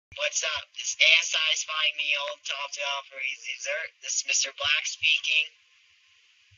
What's up? This ASI is Flying Meal, Top to Offer Easy Dessert. This is Mr. Black speaking.